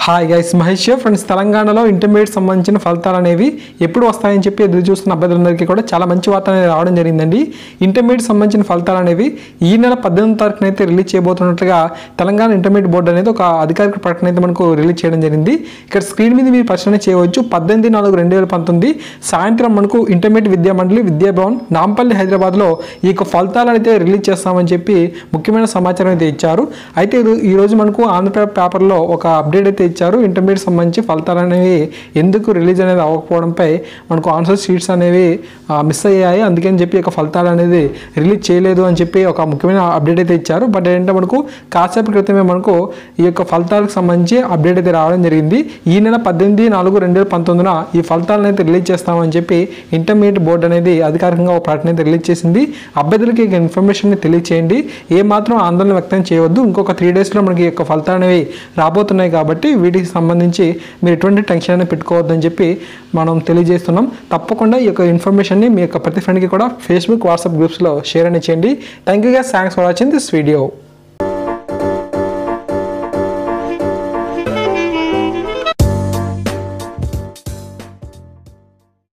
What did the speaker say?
Hi guys, Mahesh friends. తెలంగాణలో intermediate సంబంధించిన ఫలితాలు అనేవి ఎప్పుడు వస్తాయని చెప్పి ఎదురు చూస్తున్న అభ్యర్థులందరికీ కూడా చాలా మంచి వార్త అనేది రావడం జరిగిందండి. ఇంటర్మీడియట్ సంబంధించిన ఫలితాలు అనేవి ఈ నెల 18వ తారీఖున అయితే రిలీజ్ చేయబోతున్నట్లుగా తెలంగాణ ఇంటర్మీడియట్ బోర్డు అనేది ఒక అధికారిక ప్రకటన అయితే మనకు రిలీజ్ చేయడం జరిగింది. ఇక్కడ స్క్రీన్ మీద మీరు పరిశీలన చేయవచ్చు. 18/4/2019 సాయంత్రం మనకు ఇంటర్మీడియట్ విద్యా మండలి విద్యాభవన్ నాంపల్లి హైదరాబాద్లో ఈ యొక్క ఫలితాలను అయితే రిలీజ్ చేస్తామని చెప్పి ముఖ్యమైన సమాచారం అయితే ఇచ్చారు. అయితే ఈరోజు మనకు ఆంధ్రప్రదేశ్ పేపర్లో ఒక అప్డేట్ అయితే ఇచ్చారు. ఇంటర్మీడియట్ సంబంధించి ఫలితాలు అనేవి ఎందుకు రిలీజ్ అనేది అవ్వకపోవడంపై మనకు ఆన్సర్ షీట్స్ అనేవి మిస్ అయ్యాయి, అందుకని చెప్పి ఒక ఫలితాలు అనేది రిలీజ్ చేయలేదు అని చెప్పి ఒక ముఖ్యమైన అప్డేట్ అయితే ఇచ్చారు. బట్ ఏంటంటే మనకు కాసేపు క్రితమే మనకు ఈ యొక్క ఫలితాలకు సంబంధించి అప్డేట్ అయితే రావడం జరిగింది. ఈ నెల 18/4/2019 ఈ ఫలితాలను అయితే రిలీజ్ చేస్తామని చెప్పి ఇంటర్మీడియట్ బోర్డు అనేది అధికారికంగా ఒక ప్రకటన అయితే రిలీజ్ చేసింది. అభ్యర్థులకి ఈ ఇన్ఫర్మేషన్ తెలియచేయండి, ఏమాత్రం ఆందోళన వ్యక్తం చేయవద్దు. ఇంకొక 3 డేస్లో మనకి ఈ యొక్క ఫలితాలు అనేవి రాబోతున్నాయి కాబట్టి వీటికి సంబంధించి మీరు ఎటువంటి టెన్షన్ అనేది పెట్టుకోవద్దని చెప్పి మనం తెలియజేస్తున్నాం. తప్పకుండా ఈ యొక్క ఇన్ఫర్మేషన్ని మీ యొక్క ప్రతి ఫ్రెండ్కి కూడా ఫేస్బుక్, వాట్సాప్ గ్రూప్స్లో షేర్ అనేది చేయండి. Thank you guys, thanks for watching this video.